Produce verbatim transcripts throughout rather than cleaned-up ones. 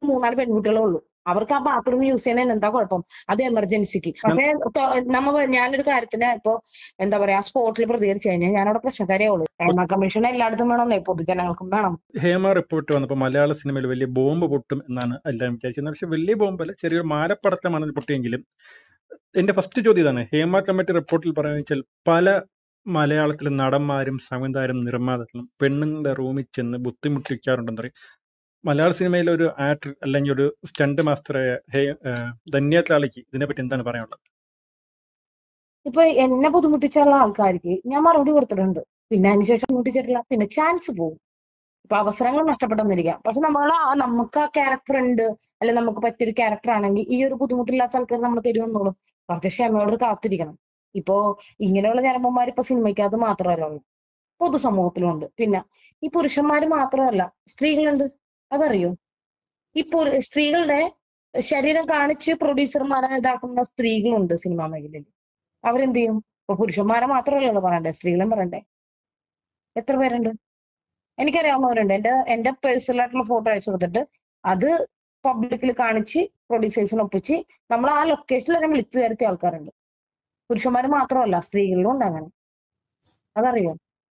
മൂന്നാല് പെൺകുട്ടികളേ ഉള്ളൂ. അവർക്ക് ആ ബാത്റൂം യൂസ് ചെയ്യുന്നതിന് എന്താ കുഴപ്പം? അത് എമർജൻസിക്ക്. പക്ഷേ നമ്മ ഞാനൊരു കാര്യത്തിന് ഇപ്പൊ എന്താ പറയാ സ്പോട്ടിൽ പ്രതികരിച്ചു കഴിഞ്ഞാൽ ഞാനവിടെ പ്രശ്നക്കാരേ ഉള്ളൂ. ഹേമ കമ്മീഷൻ എല്ലായിടത്തും വേണമെന്നേ, പൊതുജനങ്ങൾക്കും വേണം. ഹേമ റിപ്പോർട്ട് വന്നപ്പോൾ മലയാള സിനിമയിൽ വലിയ ബോംബ് പൊട്ടും എന്നാണ് എല്ലാം വിചാരിക്കുന്നത്. പക്ഷെ വലിയ ബോംബല്ല, ചെറിയൊരു മാലപ്പടക്കമാണ് പൊട്ടിയെങ്കിലും. എന്റെ ഫസ്റ്റ് ചോദ്യം ഇതാണ്. ഹേമ കമ്മിറ്റി റിപ്പോർട്ടിൽ പറയുന്നത് വെച്ചാൽ പല മലയാളത്തിലെ നടന്മാരും സംവിധായകരും നിർമ്മാതാക്കളും പെണ്ണുങ്ങളുടെ റൂമിൽ ചെന്ന് ബുദ്ധിമുട്ടിക്കാറുണ്ടെന്ന് പറയും. മലയാള സിനിമയിലെ ഒരു ആക്ടർ അല്ലെങ്കിൽ ഒരു സ്റ്റണ്ട് മാസ്റ്ററായ ധന്യ ചാളിക്ക് ഇതിനെപ്പറ്റി എന്താണ് പറയാനുള്ളത്? ഇപ്പൊ എന്നെ ബുദ്ധിമുട്ടിച്ചുള്ള ആൾക്കാർക്ക് ഞാൻ മറുപടി കൊടുത്തിട്ടുണ്ട്. പിന്നെ അതിനുശേഷം ബുദ്ധിമുട്ടിച്ചിട്ടില്ല. പിന്നെ ചാൻസ് പോകും. ഇപ്പൊ അവസരങ്ങൾ നഷ്ടപ്പെട്ടെന്നിരിക്കാം. പക്ഷെ നമ്മൾ നമുക്ക് ആ ക്യാരക്ടർ ഉണ്ട്, അല്ലെ നമുക്ക് പറ്റിയൊരു ക്യാരക്ടർ ആണെങ്കിൽ ഈ ഒരു ബുദ്ധിമുട്ടില്ലാത്ത ആൾക്കാർ നമ്മൾ തരുമെന്നുള്ളൂ. കുറച്ച് ക്ഷമയോട് കാത്തിരിക്കണം. ഇപ്പോ ഇങ്ങനെയുള്ള ഞരമ്പന്മാർ ഇപ്പൊ സിനിമയ്ക്കകത്ത് മാത്രമല്ല ഉള്ളൂ, പൊതുസമൂഹത്തിലും ഉണ്ട്. പിന്നെ ഈ പുരുഷന്മാര് മാത്രമല്ല, സ്ത്രീകളുണ്ട്. അതറിയോ? ഈ സ്ത്രീകളുടെ ശരീരം കാണിച്ച് പ്രൊഡ്യൂസർമാരെ ഇതാക്കുന്ന സ്ത്രീകളുണ്ട് സിനിമാ മേഖലയിൽ. അവരെന്ത് ചെയ്യും? ഇപ്പൊ പുരുഷന്മാരെ മാത്രമല്ലല്ലോ പറയണ്ടേ, സ്ത്രീകളും പറയണ്ടേ. എത്ര പേരുണ്ട് എനിക്കറിയാവുന്നവരുണ്ട്. എന്റെ എന്റെ പേഴ്സണൽ ആയിട്ടുള്ള ഫോട്ടോ അയച്ചു കൊടുത്തിട്ട് അത് പബ്ലിക്കിൽ കാണിച്ച് പ്രൊഡ്യൂസേഴ്സിന് ഒപ്പിച്ച് നമ്മൾ ആ ലൊക്കേഷനിൽ തന്നെ വിളിച്ചു വരുത്തിയ ആൾക്കാരുണ്ട്. പുരുഷന്മാര് മാത്രമല്ല, സ്ത്രീകളിലും ഉണ്ട് അങ്ങനെ. അതറിയോ?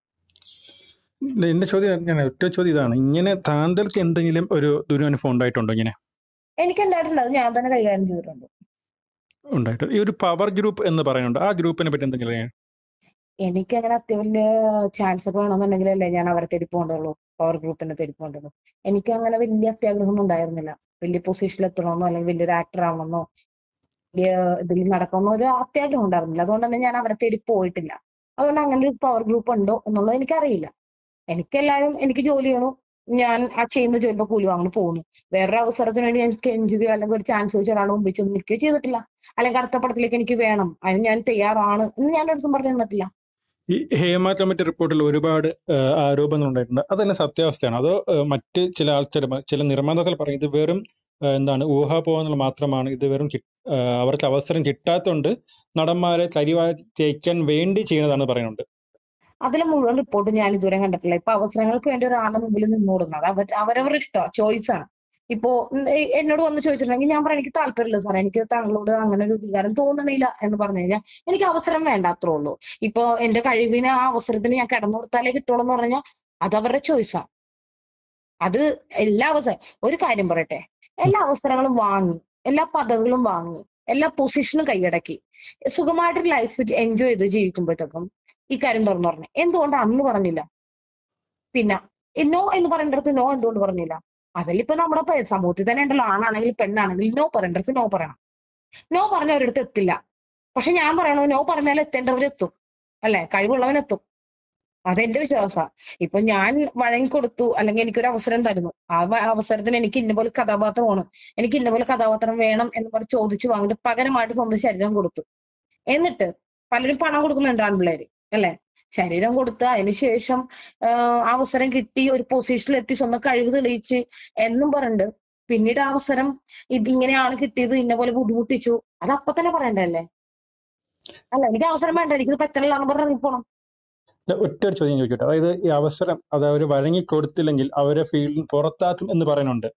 എന്റെ ചോദ്യം ഞാൻ ഒറ്റ ചോദ്യം ഇതാണ്. ഇങ്ങനെ താങ്കൾക്ക് എന്തെങ്കിലും ഒരു ദുരനുഭവം ഉണ്ടായിട്ടുണ്ടോ? ഇങ്ങനെ എനിക്ക് ഉണ്ടായിട്ടുണ്ട്. അത് ഞാൻ തന്നെ കൈകാര്യം ചെയ്തിട്ടുണ്ട്. ഉണ്ടായിട്ട് ഈ ഒരു പവർ ഗ്രൂപ്പ് എന്ന് പറയുന്നുണ്ട്, ആ ഗ്രൂപ്പിനെ പറ്റി എന്തെങ്കിലും? എനിക്ക് അങ്ങനെ അത്യ ചാൻസ് ഒക്കെ വേണമെന്നുണ്ടെങ്കിലല്ലേ ഞാൻ അവരെ തേടി പോകണ്ടുള്ളൂ, പവർ ഗ്രൂപ്പിനെ തേടി പോകണ്ടുള്ളൂ. എനിക്ക് അങ്ങനെ വലിയ അത്യാഗ്രഹമൊന്നും ഉണ്ടായിരുന്നില്ല. വലിയ പൊസിഷനിൽ എത്തണമെന്നോ അല്ലെങ്കിൽ വലിയൊരു ആക്ടർ ആവണമെന്നോ വലിയ ഇതിൽ നടക്കണമെന്നോ ഒരു അത്യാഗ്രഹം ഉണ്ടായിരുന്നില്ല. അതുകൊണ്ട് തന്നെ ഞാൻ അവരെ തേടി പോയിട്ടില്ല. അതുകൊണ്ട് അങ്ങനെ ഒരു പവർ ഗ്രൂപ്പ് ഉണ്ടോ എന്നുള്ളത് എനിക്കറിയില്ല. എനിക്കെല്ലാവരും എനിക്ക് ജോലി ചെയ്യണു, ഞാൻ ആ ചെയ്യുന്ന ജോലിയുടെ കൂലി വാങ്ങി പോകുന്നു. വേറൊരു അവസരത്തിന് വേണ്ടി എനിക്ക് എൻജോയ് അല്ലെങ്കിൽ ഒരു ചാൻസ് വെച്ച് ഒരാൾ മുമ്പിൽ ചെന്ന് നിൽക്കുകയോ ചെയ്തിട്ടില്ല. അല്ലെങ്കിൽ അടുത്ത പടത്തിലേക്ക് എനിക്ക് വേണം, അതിന് ഞാൻ തയ്യാറാണ് എന്ന് ഞാൻ അടുത്തും പറഞ്ഞു തന്നിട്ടില്ല. ഈ ഹേമ കമ്മിറ്റി റിപ്പോർട്ടിൽ ഒരുപാട് ആരോപണങ്ങൾ ഉണ്ടായിട്ടുണ്ട്. അതെല്ലാം സത്യാവസ്ഥയാണ്? അതോ മറ്റ് ചില ആൾക്കാർ, ചില നിർമ്മാതാക്കൾ പറയും ഇത് വെറും എന്താണ് ഊഹാപോഹങ്ങൾ മാത്രമാണ്, ഇത് വെറും അവർക്ക് അവസരം കിട്ടാത്തതുകൊണ്ട് നടന്മാരെ കരിവാരി തേക്കാൻ വേണ്ടി ചെയ്യുന്നതാണെന്ന് പറയുന്നുണ്ട്? അതിലെ മുഴുവൻ റിപ്പോർട്ട് ഞാൻ ഇതുവരെ കണ്ടിട്ടില്ല. ഇപ്പൊ അവസരങ്ങൾക്ക് വേണ്ടി ഒരാളുടെ മുമ്പിൽ നിന്നോടുന്നത് അവർ അവരവരുടെ ഇഷ്ടമാണ്, ചോയ്സാണ്. ഇപ്പോ എന്നോട് വന്ന് ചോദിച്ചിട്ടുണ്ടെങ്കിൽ ഞാൻ പറയാം എനിക്ക് താല്പര്യമില്ല സാറേ, എനിക്ക് താങ്കളോട് അങ്ങനെ ഒരു വികാരം തോന്നണില്ല എന്ന് പറഞ്ഞു കഴിഞ്ഞാൽ എനിക്ക് അവസരം വേണ്ട, അത്രേ ഉള്ളൂ. ഇപ്പൊ എന്റെ കഴിവിന് ആ അവസരത്തിന് ഞാൻ കിടന്നു കൊടുത്താലേ കിട്ടുള്ളൂ എന്ന് പറഞ്ഞാൽ അത് അവരുടെ ചോയ്സാണ്. അത് എല്ലാ അവസരം ഒരു കാര്യം പറയട്ടെ, എല്ലാ അവസരങ്ങളും വാങ്ങി, എല്ലാ പദവികളും വാങ്ങി, എല്ലാ പൊസിഷനും കൈയടക്കി സുഖമായിട്ടൊരു ലൈഫ് എൻജോയ് ചെയ്ത് ജീവിക്കുമ്പോഴത്തേക്കും ഈ കാര്യം തുറന്നു പറഞ്ഞേ എന്തുകൊണ്ട് അന്ന് പറഞ്ഞില്ല? പിന്നെ നോ എന്ന് പറയേണ്ടടുത്ത് നോ എന്തുകൊണ്ട് പറഞ്ഞില്ല? അതിലിപ്പോ നമ്മുടെ സമൂഹത്തിൽ തന്നെ ഉണ്ടല്ലോ, ആണാണെങ്കിൽ പെണ്ണാണെങ്കിൽ നോ പറയേണ്ടടുത്ത് നോ പറയണം. നോ പറഞ്ഞ ഒരിടത്ത് എത്തില്ല. പക്ഷെ ഞാൻ പറയണത് നോ പറഞ്ഞാൽ എത്തേണ്ടവരെത്തും, അല്ലെ? കഴിവുള്ളവനെത്തും. അതെന്റെ വിശ്വാസമാണ്. ഇപ്പൊ ഞാൻ വഴങ്ങിക്കൊടുത്തു അല്ലെങ്കിൽ എനിക്കൊരു അവസരം തരുന്നു, ആ അവസരത്തിന് എനിക്ക് ഇന്നപോലെ കഥാപാത്രമാണ്, എനിക്ക് ഇന്നപോലെ കഥാപാത്രം വേണം എന്ന് പറഞ്ഞ് ചോദിച്ചു വാങ്ങിട്ട് പകരമായിട്ട് സ്വന്തം ശരീരം കൊടുത്തു. എന്നിട്ട് പലരും പണം കൊടുക്കുന്നുണ്ട് ആൺപിള്ളേര്, അല്ലെ? ശരീരം കൊടുത്ത് അതിനുശേഷം അവസരം കിട്ടി ഒരു പൊസിഷനിൽ എത്തി സ്വന്തം കഴിവ് തെളിയിച്ച് എന്നും പറഞ്ഞിട്ട് പിന്നീട് ആ അവസരം ഇതിങ്ങനെയാണ് കിട്ടിയത്, ഇന്ന പോലെ ബുദ്ധിമുട്ടിച്ചു, അത് അപ്പൊ തന്നെ പറയണ്ടല്ലേ? അല്ല, എനിക്ക് അവസരം വേണ്ട, എനിക്കിത് പറ്റണില്ലാന്ന് പറഞ്ഞ് പോണം. ഒറ്റ ഒരു ചോദ്യം ചോദിക്കട്ടെ. അതായത് ഈ അവസരം അത് അവർ വഴങ്ങി കൊടുത്തില്ലെങ്കിൽ അവരെ ഫീൽഡിൽ പുറത്താക്കും എന്ന് പറയുന്നുണ്ട്.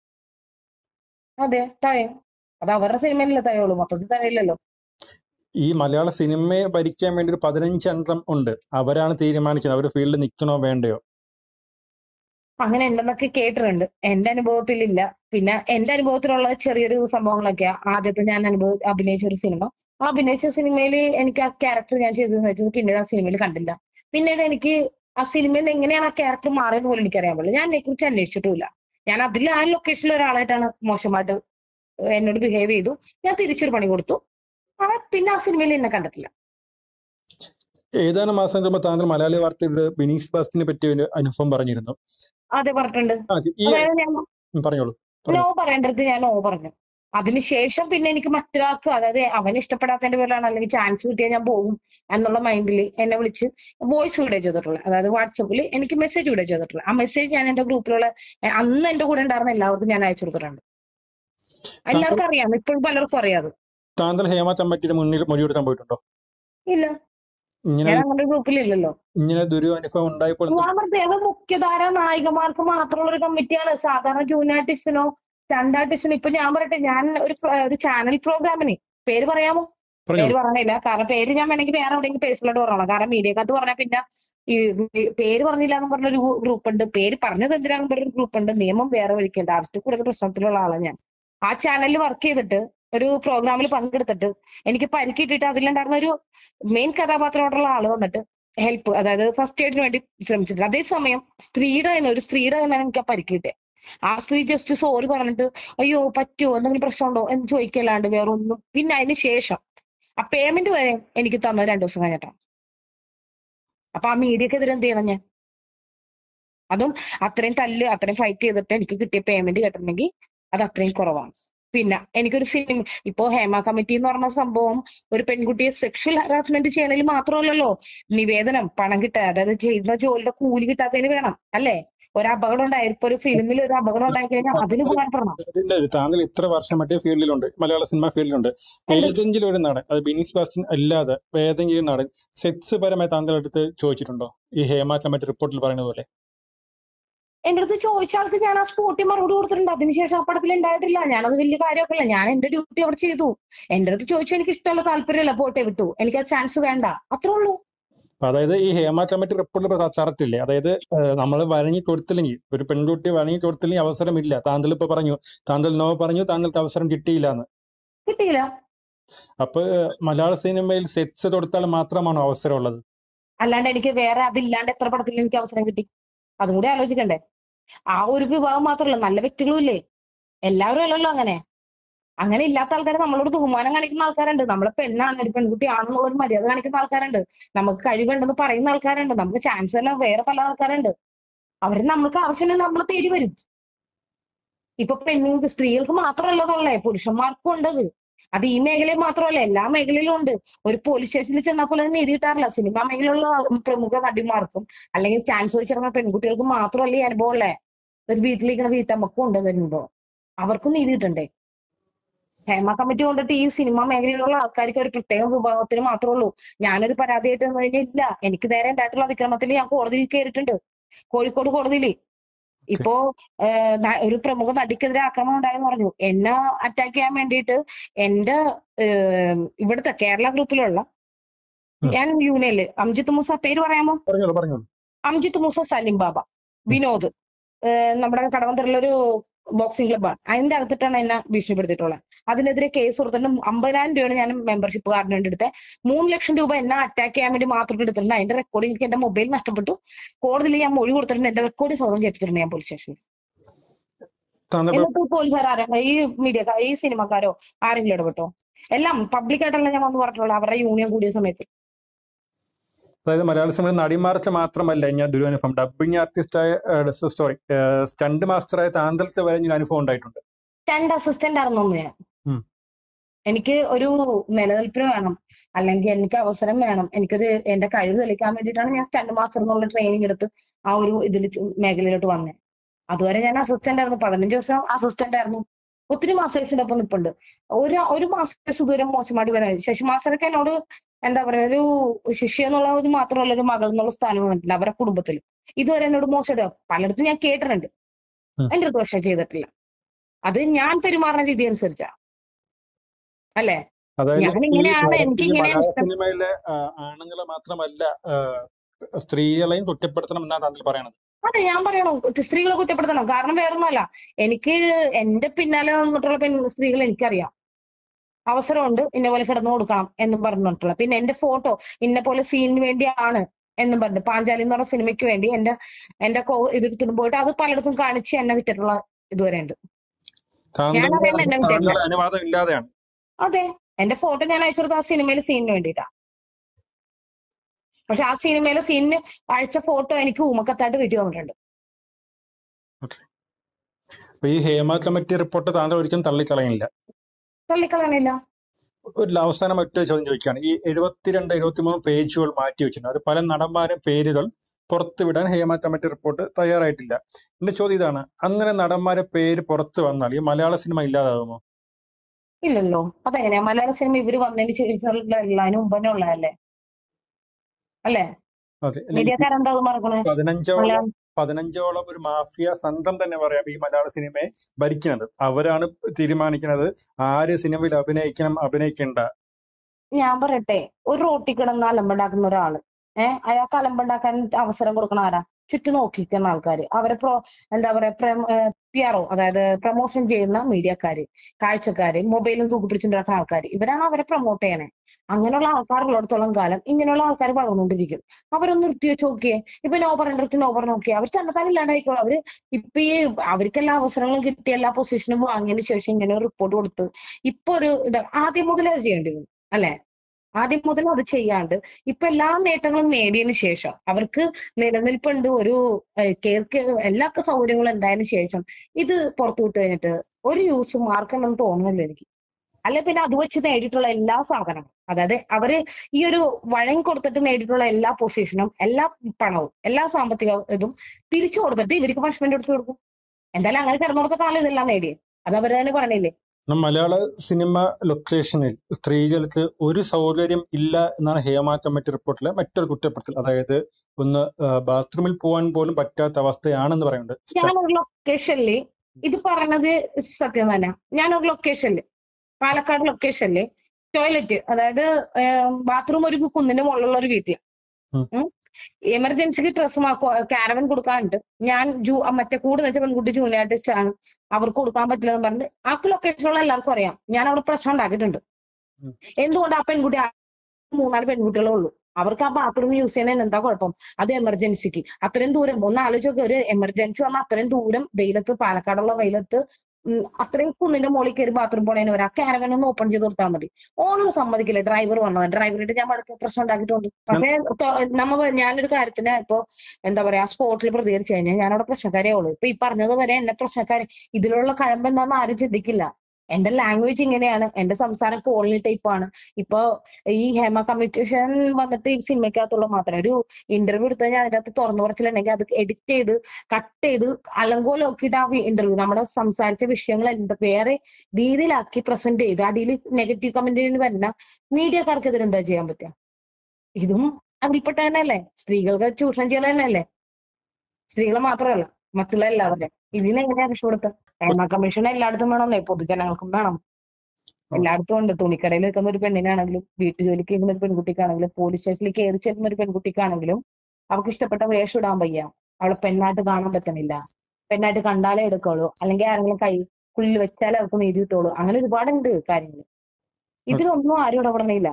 അതെ, തഴയും. അത് അവരുടെ സിനിമയിലല്ലേ തഴയുള്ളൂ, മൊത്തത്തിൽ തഴയില്ലല്ലോ. ഈ മലയാള സിനിമയെ ഭരിക്കാൻ വേണ്ടി ഒരു പതിനഞ്ച് അംഗം ഉണ്ട്, അവരാണ് തീരുമാനിക്കുന്നത് അവർ ഫീൽഡിൽ നിൽക്കണോ വേണ്ടയോ. അങ്ങനെ ഉണ്ടെന്നൊക്കെ കേട്ടിട്ടുണ്ട്, എന്റെ അനുഭവത്തിലില്ല. പിന്നെ എന്റെ അനുഭവത്തിലുള്ള ചെറിയൊരു സംഭവങ്ങളൊക്കെയാ. ആദ്യത്തെ ഞാൻ അനുഭവ അഭിനയിച്ച ഒരു സിനിമ, ആ അഭിനയിച്ച സിനിമയിൽ എനിക്ക് ആ ക്യാരക്ടർ ഞാൻ ചെയ്തതെന്ന് വെച്ചത് പിന്നീട് ആ സിനിമയിൽ കണ്ടില്ല. പിന്നീട് എനിക്ക് ആ സിനിമയിൽ എങ്ങനെയാണ് ആ ക്യാരക്ടർ മാറിയെന്ന് പോലും എനിക്കറിയാൻ പാടില്ല. ഞാൻ അതിനെ കുറിച്ച് അന്വേഷിച്ചിട്ടുമില്ല. ഞാൻ അതിൽ ആ ലൊക്കേഷനിൽ ഒരാളായിട്ടാണ് മോശമായിട്ട് എന്നോട് ബിഹേവ് ചെയ്തു, ഞാൻ തിരിച്ചൊരു പണി കൊടുത്തു, ആ പിന്നെ ആ സിനിമയിൽ എന്നെ കണ്ടിട്ടില്ല. ഏതാനും മാസം മുമ്പ് താങ്കൾ മലയാളി വാർത്തയുടെ ബിനീഷ് ബാസ്റ്റിനെ പറ്റി ഒരു അനുഭവം പറഞ്ഞിരുന്നു. അതെ, പറഞ്ഞിട്ടുണ്ട്. പറഞ്ഞോളൂ. നോ പറയേണ്ടത് ഞാൻ നോ പറഞ്ഞു. അതിനുശേഷം പിന്നെ എനിക്ക് മറ്റൊരാൾക്ക്, അതായത് അവന് ഇഷ്ടപ്പെടാത്തതിന്റെ പേരിലാണ് അല്ലെങ്കിൽ ചാൻസ് കിട്ടിയാൽ ഞാൻ പോകും എന്നുള്ള മൈൻഡിൽ എന്നെ വിളിച്ച് വോയിസ് വീഡിയോ ചെയ്തിട്ടുള്ളത്, അതായത് വാട്സപ്പിൽ എനിക്ക് മെസ്സേജ് വീഡിയോ ചെയ്തിട്ടുള്ളത്. ആ മെസ്സേജ് ഞാൻ എന്റെ ഗ്രൂപ്പിലുള്ള അന്ന് എന്റെ കൂടെ ഉണ്ടായിരുന്ന എല്ലാവർക്കും ഞാൻ അയച്ചു കൊടുത്തിട്ടുണ്ട്. എല്ലാവർക്കും അറിയാം, ഇപ്പോഴും പലർക്കും അറിയാതെ. താങ്കൾ ഹേമ കമ്മിറ്റിയുടെ മുന്നിൽ മൊഴിയെടുക്കാൻ പോയിട്ടുണ്ടോ? ഇല്ല, ഞാൻ അങ്ങനെ ഗ്രൂപ്പിലില്ലല്ലോ. ഇങ്ങനെ ദുരനുഭവം ഉണ്ടായപ്പോൾ ഞാൻ പ്രത്യേക മുഖ്യധാര നായികമാർക്ക് മാത്രമുള്ള ഒരു കമ്മിറ്റിയാണ്. സാധാരണ ജൂനിയർ ആർട്ടിസ്റ്റിനോ സ്റ്റണ്ട് ആർട്ടിസ്റ്റിന് ഇപ്പൊ ഞാൻ പറയട്ടെ, ഞാൻ ഒരു പ്ര- ഒരു ചാനൽ പ്രോഗ്രാമിന് പേര് പറയാമോ? പേര് പറഞ്ഞോളൂ. പറഞ്ഞില്ല, കാരണം പേര് ഞാൻ വേണമെങ്കിൽ വേറെ എവിടെയെങ്കിലും പേഴ്സണലായിട്ട് പറഞ്ഞോളാം. കാരണം മീഡിയക്കകത്ത് പറഞ്ഞാൽ പിന്നെ ഈ ഈ പേര് പറഞ്ഞില്ല എന്ന് പറഞ്ഞൊരു ഗ്രൂപ്പ് ഉണ്ട്, പേര് പറഞ്ഞത് എന്തിനാന്ന് പറഞ്ഞൊരു ഗ്രൂപ്പ് ഉണ്ട്, നിയമം വേറെ വഴിക്കുണ്ട്. ആർട്ടിസ്റ്റ് കൂടുതൽ പ്രശ്നത്തിലുള്ള ആളാണ് ഞാൻ. ആ ചാനലിൽ വർക്ക് ചെയ്തിട്ട് ഒരു പ്രോഗ്രാമിൽ പങ്കെടുത്തിട്ട് എനിക്ക് പരിക്കിട്ടിട്ട് അതിലുണ്ടായിരുന്ന ഒരു മെയിൻ കഥാപാത്രമായിട്ടുള്ള ആള് വന്നിട്ട് ഹെൽപ്പ്, അതായത് ഫസ്റ്റ് എയ്ഡിന് വേണ്ടി ശ്രമിച്ചിട്ടുണ്ട്. അതേസമയം സ്ത്രീയുടെ കയ്യിന്ന് ഒരു സ്ത്രീയുടെ കയ്യിലാണ് എനിക്ക് ആ പരിക്കിട്ടെ. ആ സ്ത്രീ ജസ്റ്റ് സോറി പറഞ്ഞിട്ട് അയ്യോ പറ്റുമോ എന്തെങ്കിലും പ്രശ്നമുണ്ടോ എന്ന് ചോദിക്കല്ലാണ്ട് വേറെ ഒന്നും. പിന്നെ അതിന് ശേഷം ആ പേയ്മെന്റ് വരെ എനിക്ക് തന്നത് രണ്ടു ദിവസം കഴിഞ്ഞിട്ടാണ്. അപ്പൊ ആ മീഡിയക്കെതിരെ എന്ത് ചെയ്യണം ഞാൻ? അതും അത്രയും തല്ല് അത്രയും ഫൈറ്റ് ചെയ്തിട്ട് എനിക്ക് കിട്ടിയ പേയ്മെന്റ് കേട്ടിട്ടുണ്ടെങ്കിൽ അത് അത്രയും കുറവാണ്. പിന്നെ എനിക്കൊരു സിനിമ, ഇപ്പോ ഹേമ കമ്മിറ്റി എന്ന് പറഞ്ഞ സംഭവം ഒരു പെൺകുട്ടിയെ സെക്ഷൽ ഹറാസ്മെന്റ് ചെയ്യണതിൽ മാത്രമല്ലല്ലോ നിവേദനം, പണം കിട്ടാ, അതായത് ചെയ്യുന്ന ജോലിയുടെ കൂലി കിട്ടാത്തതിന് വേണം അല്ലേ? ഒരു അപകടം ഉണ്ടായി, ഇപ്പൊ ഒരു ഫിലിമിൽ ഒരു അപകടം ഉണ്ടായി കഴിഞ്ഞാൽ അതിന് ഉപകാരപ്പെടണം. ഇതിന്റെ ഒരു താങ്കൾ ഇത്ര വർഷം മറ്റേ ഫീൽഡിലുണ്ട്, മലയാള സിനിമ ഫീൽഡിലുണ്ട്. ഉണ്ട്. ഏതെങ്കിലും ഒരു നടൻ, അത് ബിനി സെബാസ്റ്റ്യൻ അല്ലാതെ ഏതെങ്കിലും നടൻ സെക്സ് പരമായി താങ്കളുടെ അടുത്ത് ചോദിച്ചിട്ടുണ്ടോ? ഈ ഹേമ കമ്മിറ്റി റിപ്പോർട്ടിൽ പറയുന്ന പോലെ. എന്റെ അടുത്ത് ചോദിച്ച ആൾക്ക് ഞാൻ ആ സ്പോട്ടിൽ മറുപടി കൊടുത്തിട്ടുണ്ട്. അതിനുശേഷം ആ പടത്തിൽ ഉണ്ടായിട്ടില്ല. ഞാനത് വലിയ കാര്യമൊക്കെ അല്ല, ഞാൻ എന്റെ ഡ്യൂട്ടി അവിടെ ചെയ്തു. എന്റെ അടുത്ത് ചോദിച്ചു, എനിക്ക് ഇഷ്ടമല്ല, താല്പര്യമില്ല, പോട്ടെ വിട്ടു, എനിക്ക് ആ ചാൻസ് വേണ്ട, അത്രേ ഉള്ളൂ. അപ്പൊ അതായത് ഈ ഹേമ കമ്മിറ്റി റിപ്പോർട്ടിൽ ചർച്ചില്ലേ, അതായത് നമ്മൾ വഴങ്ങി കൊടുത്തില്ലെങ്കിൽ, ഒരു പെൺകുട്ടി വഴങ്ങി കൊടുത്തില്ലെങ്കിൽ അവസരമില്ല. താങ്കൾ ഇപ്പൊ പറഞ്ഞു, താങ്കൾ നോ പറഞ്ഞു, താങ്കൾക്ക് അവസരം കിട്ടിയില്ല എന്ന്. കിട്ടിയില്ല. അപ്പൊ മലയാള സിനിമയിൽ സെക്സ് കൊടുത്താൽ മാത്രമാണോ അവസരം ഉള്ളത്? അല്ലാണ്ട് എനിക്ക് വേറെ അതില്ലാണ്ട് എത്ര പടത്തിൽ എനിക്ക് അവസരം കിട്ടി? അതും കൂടി ആലോചിക്കണ്ടേ? ആ ഒരു വിഭാഗം മാത്രമല്ല, നല്ല വ്യക്തികളും ഇല്ലേ? എല്ലാവരും അല്ലല്ലോ അങ്ങനെ. അങ്ങനെ ഇല്ലാത്ത ആൾക്കാർ നമ്മളോട് ബഹുമാനം കാണിക്കുന്ന ആൾക്കാരുണ്ട്. നമ്മളെ പെണ്ണാണ്, ഒരു പെൺകുട്ടി ആണെന്നുള്ള ഒരു മര്യാദ കാണിക്കുന്ന ആൾക്കാരുണ്ട്. നമുക്ക് കഴിവുണ്ടെന്ന് പറയുന്ന ആൾക്കാരുണ്ട്. നമുക്ക് ചാൻസ് എല്ലാം വേറെ പല ആൾക്കാരുണ്ട്. അവര് നമ്മൾക്ക് ആവശ്യമുണ്ടെങ്കിൽ നമ്മളെ തേടി വരും. ഇപ്പൊ പെണ്ണുങ്ങൾക്ക്, സ്ത്രീകൾക്ക് മാത്രമല്ലതുള്ളേ, പുരുഷന്മാർക്കും ഉണ്ടത്. അത് ഈ മേഖലയിൽ മാത്രമല്ല, എല്ലാ മേഖലയിലും ഉണ്ട്. ഒരു പോലീസ് സ്റ്റേഷനിൽ ചെന്നാൽ പോലും അത് നീതി കിട്ടാറില്ല. സിനിമാ മേഖലയിലുള്ള പ്രമുഖ നടിമാർക്കും അല്ലെങ്കിൽ ചാൻസ് ചോദിച്ചിറങ്ങുന്ന പെൺകുട്ടികൾക്ക് മാത്രമല്ല ഈ അനുഭവം ഉള്ളേ. ഒരു വീട്ടിലിരിക്കുന്ന വീട്ടമ്മക്കും ഉണ്ട് അത് അനുഭവം. അവർക്കും നീതി കിട്ടണ്ടേ? ഹേമ കമ്മിറ്റി കൊണ്ടിട്ട് ഈ സിനിമാ മേഖലയിലുള്ള ആൾക്കാർക്ക് ഒരു പ്രത്യേക വിഭാഗത്തിന് മാത്രമേ ഉള്ളൂ. ഞാനൊരു പരാതിയായിട്ട് വന്നു കഴിഞ്ഞാൽ ഇല്ല, എനിക്ക് നേരെ ഉണ്ടായിട്ടുള്ള അതിക്രമത്തിൽ ഞാൻ കോടതിയിൽ കയറിയിട്ടുണ്ട്, കോഴിക്കോട് കോടതിയിൽ. ഇപ്പോ ഏഹ് ന- ഒരു പ്രമുഖ നടിക്കെതിരെ ആക്രമണം ഉണ്ടായെന്ന് പറഞ്ഞു. എന്നെ അറ്റാക്ക് ചെയ്യാൻ വേണ്ടിയിട്ട് എന്റെ ഏഹ് ഇവിടുത്തെ കേരള ഗ്രൂപ്പിലുള്ള, ഉം. ഞാൻ യൂണിയനില് അംജിത്ത് മൂസ, പേര് പറയാമോ? പറഞ്ഞോളൂ പറഞ്ഞോളൂ. അംജിത്ത് മൂസ, സലിം ബാബ, ഉം. വിനോദ്, ഏഹ് നമ്മുടെ കടവന്തറിലൊരു ബോക്സിംഗ് ക്ലബ്ബാണ്, അതിന്റെ അകത്തിട്ടാണ് എന്നെ ഭീഷണിപ്പെടുത്തിയിട്ടുള്ളത്. അതിനെതിരെ കേസ് കൊടുത്തിട്ട് അമ്പതിനായിരം രൂപയാണ് ഞാൻ മെമ്പർഷിപ്പ് കാർഡിന് വേണ്ടി എടുത്തത്. മൂന്ന് ലക്ഷം രൂപ എന്നെ അറ്റാക്ക് ചെയ്യാൻ വേണ്ടി മാത്രം എടുത്തിട്ടുണ്ട്. അതിന്റെ റെക്കോർഡിംഗ് എനിക്ക് എന്റെ മൊബൈൽ നഷ്ടപ്പെട്ടു. കോടതിയിൽ ഞാൻ മൊഴി കൊടുത്തിട്ടുണ്ട്, എന്റെ റെക്കോർഡിംഗ് സ്വന്തം കേൾപ്പിച്ചിട്ടുണ്ട് ഞാൻ പോലീസ് സ്റ്റേഷനിൽ. താങ്കൾ എന്നിട്ട് പോലീസുകാർ ആരാ, ഈ മീഡിയ, ഈ സിനിമക്കാരോ ആരെങ്കിലും ഇടപെട്ടോ? എല്ലാം പബ്ലിക് ആയിട്ടല്ല ഞാൻ വന്ന് പറഞ്ഞിട്ടുള്ളത്, അവരുടെ യൂണിയൻ കൂടിയ സമയത്ത്. അതായത് മലയാള സിനിമയിൽ നടിമാർക്ക് മാത്രമല്ല ഞാൻ ദുരനുഭവം, ഡബിങ് ആർട്ടിസ്റ്റായ സോറി സ്റ്റണ്ട് മാസ്റ്ററായ താങ്കൾക്ക് വരെ ഇങ്ങനെ അനുഭവം ഉണ്ടായിട്ടുണ്ട്. സ്റ്റണ്ട് അസിസ്റ്റന്റ് ആയിരുന്നു ഞാൻ. ഉം. എനിക്ക് ഒരു നിലനിൽപ്പിന് വേണം, അല്ലെങ്കിൽ എനിക്ക് അവസരം വേണം, എനിക്കൊരു എന്റെ കഴിവ് തെളിയിക്കാൻ വേണ്ടിയിട്ടാണ് ഞാൻ സ്റ്റണ്ട് മാസ്റ്റർ എന്നുള്ള ട്രെയിനിങ് എടുത്ത് ആ ഒരു ഇതിൽ മേഖലയിലോട്ട് വന്നത്. അതുവരെ ഞാൻ അസിസ്റ്റന്റ് ആയിരുന്നു, പതിനഞ്ച് വർഷം അസിസ്റ്റന്റ് ആയിരുന്നു. ഒത്തിരി മാസ്റ്റേഴ്സിന്റെ ഒപ്പം നിൽപ്പുണ്ട്. ഒരു ഒരു മാസ്റ്റേഴ്സ് ഇതുവരെ മോശമായിട്ട് വരാൻ, ശശി മാസ്റ്റർക്ക് എന്നോട് എന്താ പറയാ, ഒരു ശിഷ്യ എന്നുള്ള ഒരു മാത്രമല്ല, ഒരു മകൾ എന്നുള്ള സ്ഥാനം വന്നിട്ടുണ്ട് അവരുടെ കുടുംബത്തിൽ. ഇതുവരെ എന്നോട് മോശമായിട്ട് പലയിടത്തും ഞാൻ കേട്ടിട്ടുണ്ട്, ഉം. എന്റെ അടുത്ത് പക്ഷേ ചെയ്തിട്ടില്ല. അത് ഞാൻ പെരുമാറുന്ന രീതി അനുസരിച്ചാ, അല്ലേ? അതായത് ഞാൻ ഈ ഇങ്ങനെയാണ്, എനിക്ക് ഈ ഇങ്ങനെയാണ് മലയാള ഇഷ്ടം. സിനിമയിലെ ആ, ആണുങ്ങളെ മാത്രമല്ല ആ, സ്ത്രീകളെയും കുറ്റപ്പെടുത്തണം എന്നാണ് താങ്കൾ പറയണത്. അതെ, ഞാൻ പറയണു സ്ത്രീകളെ കുറ്റപ്പെടുത്തണം. കാരണം വേറൊന്നുമല്ല, എനിക്ക് എന്റെ പിന്നാലെ നിന്നിട്ടുള്ള പെൺ സ്ത്രീകൾ എനിക്കറിയാം. അവസരമുണ്ട്, ഇന്ന പോലെ കിടന്നു കൊടുക്കണം എന്നും പറഞ്ഞിട്ടുള്ള. പിന്നെ എന്റെ ഫോട്ടോ ഇന്ന പോലെ സീനിന് വേണ്ടിയാണ് എന്നും പറഞ്ഞു, പാഞ്ചാലി എന്ന് പറഞ്ഞ സിനിമയ്ക്ക് വേണ്ടി എന്റെ എന്റെ ഇത് പോയിട്ട് അത് പലയിടത്തും കാണിച്ച് എന്നെ വിറ്റിട്ടുള്ള ഇതുവരെ ഉണ്ട്. ഞാൻ താങ്കളുടെ അറിയാൻ എന്നെ വിട്ടേക്കില്ല. താങ്കളുടെ അനുവാദം ഇല്ലാതെയാണ്. അതെ, എന്റെ ഫോട്ടോ ഞാൻ അയച്ചു കൊടുത്ത ആ സിനിമയിലെ സീനിന് വേണ്ടിയിട്ടാ. പക്ഷെ ആ സിനിമയിലെ സീനിന് അയച്ച ഫോട്ടോ എനിക്ക് ഉമക്കത്തായിട്ട് വീട്ടിൽ വന്നിട്ടുണ്ട്. ഓക്കെ. അപ്പൊ ഈ ഹേമ കമ്മിറ്റി റിപ്പോർട്ട് താങ്കൾ ഒരിക്കലും തള്ളിക്കളയില്ല. തള്ളിക്കളയാനില്ല. ഒരു അവസാനം ഒറ്റ ചോദ്യം ചോദിക്കുകയാണ്. ഈ എഴുപത്തിരണ്ട് എഴുപത്തിമൂന്ന് പേജുകൾ മാറ്റി വെച്ചിട്ടുണ്ട്, അത് പല നടന്മാരും പേരുകൾ പുറത്തുവിടാൻ ഹേമ കമ്മിറ്റി റിപ്പോർട്ട് തയ്യാറായിട്ടില്ല. എന്റെ ചോദ്യം ഇതാണ്, അങ്ങനെ നടന്മാരെ പേര് പുറത്തു വന്നാൽ ഈ മലയാള സിനിമ ഇല്ലാതാകുമോ? ഇല്ലല്ലോ, അതെങ്ങനെയാ? മലയാള സിനിമ ഇവര് വന്നതിന് ശേഷം അതിന് മുമ്പേ ഉള്ളതല്ലേ, അല്ലേ? അതെ. മീഡിയക്കാരെന്താ അത് മറക്കണേ? പതിനഞ്ചോളം മലയാളം പതിനഞ്ചോളം ഒരു മാഫിയ സംഘം തന്നെ പറയാം ഈ മലയാള സിനിമയെ ഭരിക്കുന്നത്. അവരാണ് തീരുമാനിക്കുന്നത് ആര് സിനിമയിൽ അഭിനയിക്കണം അഭിനയിക്കണ്ട. ഞാൻ പറയട്ടെ, ഒരു റോട്ടിൽ കിടന്ന് അലമ്പുണ്ടാക്കുന്ന ഒരാള് ഏഹ് അയാൾക്ക് അലമ്പുണ്ടാക്കാൻ അവസരം കൊടുക്കണ ആരാ? ചുറ്റും നോക്കിക്കുന്ന ആൾക്കാര്, അവരെ പ്രോ എന്താ പറയാ പി ആർ ഒ, അതായത് പ്രൊമോഷൻ ചെയ്യുന്ന മീഡിയക്കാര്, കാഴ്ചക്കാര്, മൊബൈലും തൂക്കി പിടിച്ചിട്ടുണ്ടാക്കുന്ന ആൾക്കാർ, ഇവരാണ് അവരെ പ്രൊമോട്ട് ചെയ്യണേ. അങ്ങനെയുള്ള ആൾക്കാരുള്ളിടത്തോളം കാലം ഇങ്ങനെയുള്ള ആൾക്കാർ വളർന്നുകൊണ്ടിരിക്കും. അവരൊന്ന് നിർത്തി വെച്ച് നോക്കിയേ. ഇപ്പൊ നോ പറയണ്ടടുത്ത് നോ പറഞ്ഞു നോക്കിയേ, അവർ തന്നെത്താൻ ഇല്ലാണ്ടായിക്കോളും. അവര് ഇപ്പൊ ഈ അവർക്ക് എല്ലാ അവസരങ്ങളും കിട്ടി എല്ലാ പൊസിഷനും വാങ്ങിയതിന് ശേഷം ഇങ്ങനെ ഒരു റിപ്പോർട്ട് കൊടുത്ത് ഇപ്പൊ ഒരു ഇതാ ആദ്യം മുതലേ അത് ചെയ്യേണ്ടിരുന്നു അല്ലെ? ആദ്യം മുതൽ അത് ചെയ്യാണ്ട് ഇപ്പൊ എല്ലാ നേട്ടങ്ങളും നേടിയതിനു ശേഷം അവർക്ക് നിലനിൽപ്പുണ്ട്, ഒരു ഏഹ് കേൾക്ക് എല്ലാ സൗകര്യങ്ങളും ഉണ്ടായതിനു ശേഷം ഇത് പുറത്തു വിട്ട് കഴിഞ്ഞിട്ട് ഒരു യൂസും മാർക്കുണ്ടെന്ന് തോന്നുന്നില്ല എനിക്ക്. അല്ലെ പിന്നെ അത് വെച്ച് നേടിയിട്ടുള്ള എല്ലാ സാധനവും, അതായത് അവര് ഈ ഒരു വഴങ്ങി കൊടുത്തിട്ട് നേടിയിട്ടുള്ള എല്ലാ പൊസിഷനും എല്ലാ പണവും എല്ലാ സാമ്പത്തിക ഇതും തിരിച്ചു കൊടുത്തിട്ട് ഇവർക്ക് പണിഷ്മെന്റ് എടുത്തു കൊടുക്കും. എന്തായാലും അങ്ങനെ കിടന്നുകൊടുത്ത കാലം ഇതെല്ലാം നേടിയത്, അത് അവര് തന്നെ പറഞ്ഞില്ലേ. മലയാള സിനിമ ലൊക്കേഷനിൽ സ്ത്രീകൾക്ക് ഒരു സൗകര്യം ഇല്ല എന്നാണ് ഹേമ കമ്മിറ്റി റിപ്പോർട്ടിലെ മറ്റൊരു കുറ്റപ്പെടുത്തൽ. അതായത് ഒന്ന് ബാത്റൂമിൽ പോകാൻ പോലും പറ്റാത്ത അവസ്ഥയാണെന്ന് പറയുന്നുണ്ട്. ഞാനൊരു ലൊക്കേഷനില് ഇത് പറഞ്ഞത് സത്യം തന്നെ. ഞാനൊരു ലൊക്കേഷനില് പാലക്കാട് ലൊക്കേഷനില് ടോയ്ലറ്റ്, അതായത് ബാത്റൂം ഒരു കുന്നിന്റെ മുകളിലുള്ള ഒരു വീട്ടിൽ എമർജൻസിക്ക് ഡ്രസ് കാരവൻ കൊടുക്കാനുണ്ട്. ഞാൻ ജൂ മറ്റേ കൂടെ വെച്ച പെൺകുട്ടി ജൂനിയർ ആർട്ടിസ്റ്റ് ആണ്, അവർക്ക് കൊടുക്കാൻ പറ്റില്ല എന്ന് പറഞ്ഞിട്ട് ആ ലൊക്കേഷനുള്ള എല്ലാവർക്കും അറിയാം. ഞാൻ അവിടെ പ്രശ്നം ഉണ്ടാക്കിയിട്ടുണ്ട്. എന്തുകൊണ്ട് ആ പെൺകുട്ടി, മൂന്നാല് പെൺകുട്ടികളേ ഉള്ളൂ, അവർക്ക് ആ ബാത്റൂം യൂസ് ചെയ്യുന്നതിന് എന്താ കുഴപ്പം? അത് എമർജൻസിക്ക് അത്രയും ദൂരം ഒന്ന് ആലോചിച്ചൊക്കെ, ഒരു എമർജൻസി വന്നാൽ അത്രയും ദൂരം വെയിലത്ത്, പാലക്കാടുള്ള വെയിലത്ത് അത്രയും കുന്നിന്റെ മുകളിൽ കയറി ബാത്റൂം പോണേന് വരെ ആ കാരവൻ ഒന്ന് ഓപ്പൺ ചെയ്ത് കൊടുത്താൽ മതി. ഓണം സമ്മതിക്കില്ല. ഡ്രൈവർ വന്നത്, ഡ്രൈവറായിട്ട് ഞാൻ വളരെ പ്രശ്നം ഉണ്ടാക്കിയിട്ടുണ്ട്. പക്ഷേ നമ്മ ഞാനൊരു കാര്യത്തിന് ഇപ്പൊ എന്താ പറയാ സ്പോട്ടിൽ പ്രതികരിച്ചു കഴിഞ്ഞാൽ ഞാനവിടെ പ്രശ്നക്കാരേ ഉള്ളൂ. ഇപ്പൊ ഈ പറഞ്ഞത് വരെ എന്നെ പ്രശ്നക്കാരെ, ഇതിലുള്ള കഴമ്പ് എന്താണെന്ന് ആരും ചിന്തിക്കില്ല. എന്റെ ലാംഗ്വേജ് ഇങ്ങനെയാണ്, എന്റെ സംസാരം കോളനി ടൈപ്പാണ്. ഇപ്പൊ ഈ ഹേമ കമ്മിറ്റേഷൻ വന്നിട്ട് ഈ സിനിമയ്ക്കകത്തുള്ള മാത്രം ഒരു ഇന്റർവ്യൂ എടുത്തു കഴിഞ്ഞാൽ അതിന്റെ അകത്ത് തുറന്നു പറച്ചിലുണ്ടെങ്കിൽ അത് എഡിറ്റ് ചെയ്ത് കട്ട് ചെയ്ത് അലങ്കോലം നോക്കിയിട്ട് ആ ഇന്റർവ്യൂ നമ്മുടെ സംസാരിച്ച വിഷയങ്ങൾ എന്താ വേറെ രീതിയിലാക്കി പ്രസന്റ് ചെയ്ത് അടിയിൽ നെഗറ്റീവ് കമന്റിന് വരുന്ന മീഡിയക്കാർക്കെതിരെ എന്താ ചെയ്യാൻ പറ്റുക? ഇതും അതിൽപ്പെട്ട തന്നെയല്ലേ? സ്ത്രീകൾക്ക് ചൂഷണം ചെയ്യൽ തന്നെയല്ലേ? സ്ത്രീകൾ മാത്രമല്ല, മറ്റുള്ള എല്ലാവരും. ഇതിനെങ്ങനെയാ രക്ഷപ്പെടുത്തുക? ഹേമ കമ്മീഷൻ എല്ലായിടത്തും വേണമെന്നേ, പൊതുജനങ്ങൾക്കും വേണം. എല്ലായിടത്തും ഉണ്ട്. തുണിക്കടയിൽ നിൽക്കുന്ന ഒരു പെണ്ണിനാണെങ്കിലും, വീട്ടു ജോലിക്ക് ചെയ്യുന്ന ഒരു പെൺകുട്ടിക്കാണെങ്കിലും, പോലീസ് സ്റ്റേഷനിൽ കയറി ചെല്ലുന്ന ഒരു പെൺകുട്ടിക്കാണെങ്കിലും അവർക്ക് ഇഷ്ടപ്പെട്ട വേഷം ഇടാൻ വയ്യ, അവളെ പെണ്ണായിട്ട് കാണാൻ പറ്റുന്നില്ല, പെണ്ണായിട്ട് കണ്ടാലേ എടുക്കുള്ളൂ, അല്ലെങ്കിൽ ആരെങ്കിലും കൈ കുള്ളിൽ വെച്ചാലേ അവർക്ക് നീതി കിട്ടുള്ളൂ. അങ്ങനെ ഒരുപാടുണ്ട് കാര്യങ്ങൾ. ഇതിലൊന്നും ആരും ഇടപെടണില്ല.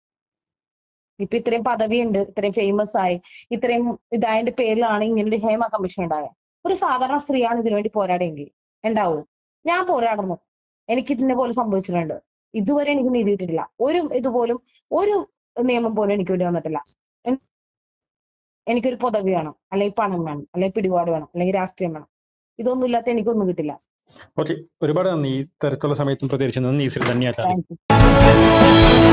ഇപ്പൊ ഇത്രയും പദവിയുണ്ട്, ഇത്രയും ഫേമസ് ആയി, ഇത്രയും ഇതായതിന്റെ പേരിലാണ് ഇങ്ങനൊരു ഹേമ കമ്മീഷൻ ഉണ്ടായത്. ഒരു സാധാരണ സ്ത്രീയാണ് ഇതിനുവേണ്ടി പോരാടെങ്കിൽ ഉണ്ടാവൂ. ഞാൻ പോരാടുന്നു, എനിക്ക് ഇതിനെ പോലെ സംഭവിച്ചിട്ടുണ്ട്. ഇതുവരെ എനിക്ക് നീതി കിട്ടിയിട്ടില്ല. ഒരു ഇതുപോലും ഒരു നിയമം പോലും എനിക്ക് വേണ്ടി വന്നിട്ടില്ല. എനിക്കൊരു പദവി വേണം, അല്ലെങ്കിൽ പണം വേണം, അല്ലെങ്കിൽ പിടിപാട് വേണം, അല്ലെങ്കിൽ രാഷ്ട്രീയം വേണം. ഇതൊന്നും ഇല്ലാത്ത എനിക്കൊന്നും കിട്ടില്ല. ഓക്കെ, ഒരുപാട് നന്ദി. ഈ തരത്തിലുള്ള സമയത്തും പ്രതികരിച്ചു നന്ദി. Thank U.